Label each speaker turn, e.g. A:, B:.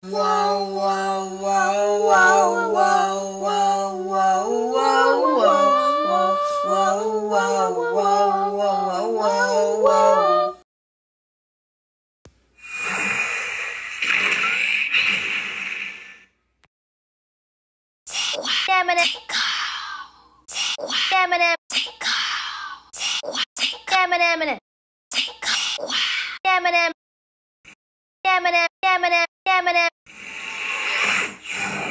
A: Wow, wow, wow, wow, wow, wow, wow, wow, wow, wow, wow, wow, wow, wow, wow. Eminem, Eminem, Eminem, Eminem, Eminem, Eminem, Eminem.